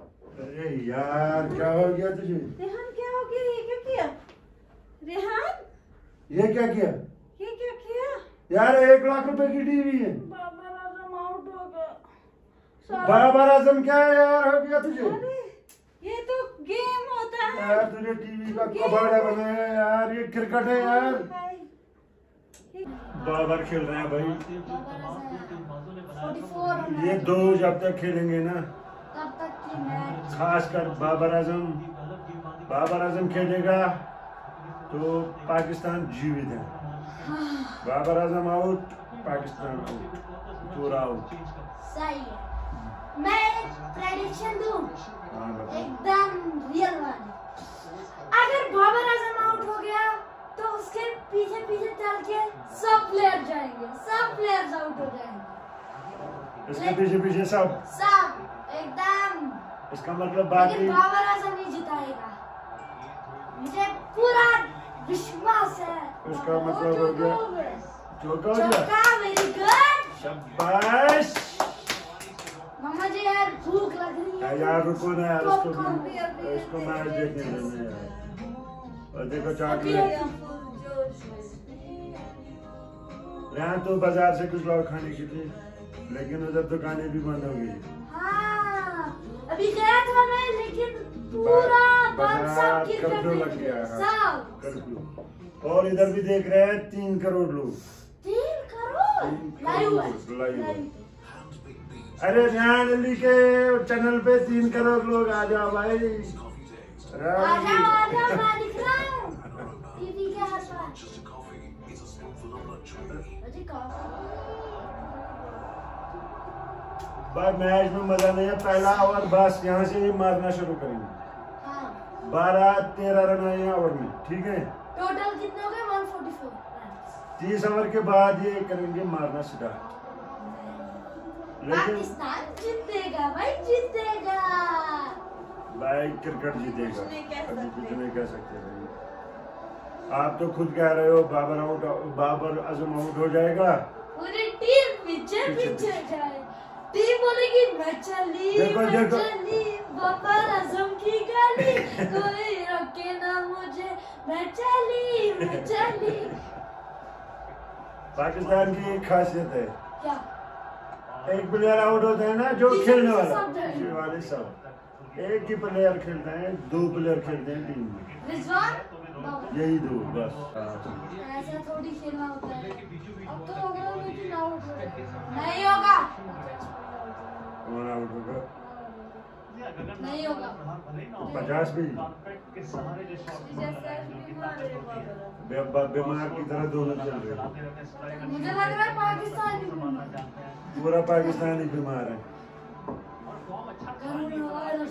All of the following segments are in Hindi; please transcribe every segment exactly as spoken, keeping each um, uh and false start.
अरे यार क्या हो गया तुझे? रेहान क्या हो गया? ये क्या किया? रेहान ये क्या किया? ये क्या किया? यार एक लाख रुपए की टीवी है। बाबर आजम आउट हो गया। बाबर आजम क्या है यार हो गया तुझे? अरे ये तो गेम होता है यार तुझे टीवी का कबाड़ा बनाया यार, ये क्रिकेट है यार। बाबर खेल रहे हैं भाई, ये दो जब तक खेलेंगे ना तब तक की मैच। खासकर बाबर आजम बाबर आजम खेलेगा तो पाकिस्तान जीवित है। बाबर आजम आउट, पाकिस्तान आउट, पूरा आउट। सही है। मैं एक प्रेडिक्शन दूं, हाँ बताओ। एकदम रियल वाली। अगर बाबर आजम आउट हो गया तो उसके पीछे पीछे चल के सब प्लेयर जाएंगे, सब प्लेयर्स आउट हो जाएंगे। इसके पीछे पीछे सब सब एकदम। इसका मतलब बाकी लेकिन बाबर आजम ही जिताएगा, मुझे पूरा विश्वास है। इसका मतलब हो गया चौका हो गया। चौका, वेरी गुड। शाबाश मम्मा जी यार भूख लग रही है यार, रुको ना यार, इसको पॉपकॉर्न भी भी अभी इसको मैच देखने देना यार। और देखो चॉकलेट, यहाँ तो बाजार से कुछ लोग खाने के लिए, लेकिन उधर दुकानें भी बंद हो गई। हाँ, अभी गया था मैं, लेकिन पूरा बंद, सब क्रिकेट कर्फ्यू लग में गया, सब। कर्फ्यू। और इधर भी देख रहे हैं तीन करोड़ लोग। तीन करोड़ लाइव है, लाइव है। लाइव। अरे रेहान अली के चैनल पे तीन करोड़ लोग आ जाओ भाई। आजा आजा, मैं दिख रहा हूँ टीवी के हाथ में। अजी कॉफी। बस मैच में मजा नहीं है, पहला ओवर बस यहाँ से ही मारना शुरू करेंगे। हाँ। बारह तेरह रन आए ओवर में, ठीक है। टोटल कितने हो गए? एक सौ चौवालीस। तीस ओवर के बाद ये करेंगे मारना स्टार्ट। लेकिन पाकिस्तान जीतेगा भाई, जीतेगा भाई, क्रिकेट जीतेगा। कुछ नहीं कह अभी कुछ सकते। नहीं कह सकते भाई। आप तो खुद कह रहे हो बाबर आउट, बाबर आजम आउट हो जाएगा। पूरी टीम पीछे पीछे पीछे जाए। टीम बोलेगी मैं चली, देखो, मैं देखो। चली बाबर आजम की गली, कोई रोके ना मुझे, मैं चली, मैं चली। पाकिस्तान की एक खासियत है, क्या? एक प्लेयर आउट होता है ना, जो पीछे खेलने पीछे वाला, सब जाएंगे। पीछे वाले सब। एक ही प्लेयर खेलते हैं, दो प्लेयर खेलते हैं टीम में, रिजवान बाबर। यही दो बस। ऐसा थोड़ी खेलना होता है। अब तो होगा, लेकिन आउट हो जाएगा। नहीं होगा, कौन आउट होगा? नहीं होगा। पचास भी बे- बे- बीमार की तरह दोनों चल रहे हैं। मुझे लग रहा है पाकिस्तान ही जीतेगा। पूरा पाकिस्तान ही बीमार है। करुण हवाएं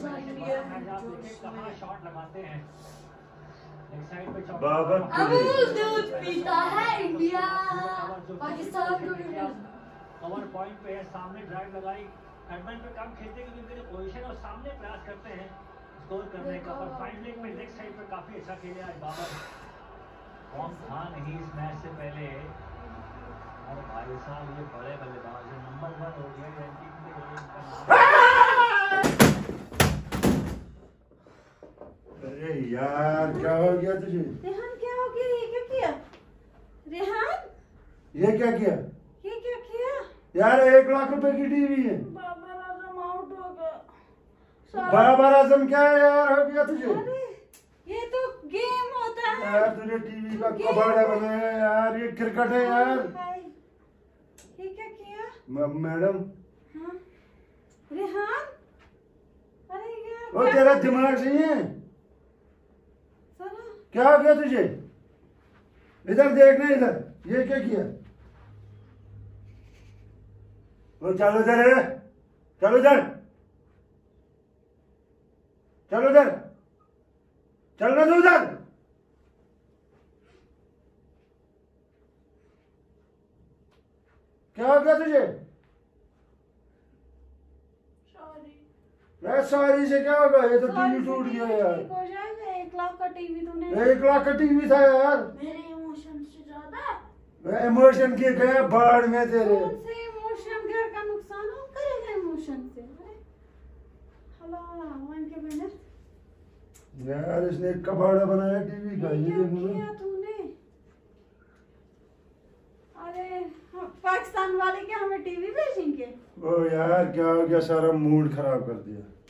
बाबर अमूल दूध पीता है इंडिया, पाकिस्तान को भी मिला। कवर पॉइंट पे है, सामने ड्राइव लगाई, हेडमैन पे कम खेलते हैं क्योंकि उनके पोजीशन और सामने प्रयास करते हैं स्कोर करने का, पर फाइन लेग में लेग साइड पे काफी अच्छा खेले आज बाबर। फॉर्म था नहीं इस मैच से पहले, और भाई साहब ये बड़े बल्लेबाज हैं, नंबर वन हो गया रैंकिंग में। अरे यार क्या हो गया तुझे? रेहान क्या हो गया? ये क्या किया? रेहान ये क्या किया? ये क्या किया? यार एक लाख रुपए की टीवी है। बाबर आजम आउट हो गया। बाबर आजम क्या है यार हो गया तुझे? अरे ये तो गेम होता है। यार तुझे टीवी का कबाड़ा बनाया यार, ये क्रिकेट है यार। ये क्या किया? म- मैडम, हाँ? रेहान अरे यार वो क्या- तेरा दिमाग सही है? साला क्या हो गया तुझे? इधर देखना, इधर ये क्या किया? वो चलो इधर है, चलो इधर, चलो इधर, चलना दो उधर। क्या हो गया तुझे? यार सॉरी से क्या होगा? ये तो टीवी टूट गया यार। ठीक हो जाएगा। एक लाख का टीवी तूने। एक लाख का टीवी था यार। मेरे इमोशन से ज्यादा इमोशन की गए बाढ़ में तेरे। कौन से इमोशन? घर का नुकसान हो करेगा इमोशन से? अरे अल्लाह वन के मैंने यार इसने एक कबाड़ा बनाया टीवी का, ये क्या देखो किया तूने? अरे हाँ, पाकिस्तान वाले क्या हमें टीवी भेजेंगे? ओ यार क्या हो गया, सारा मूड खराब कर दिया।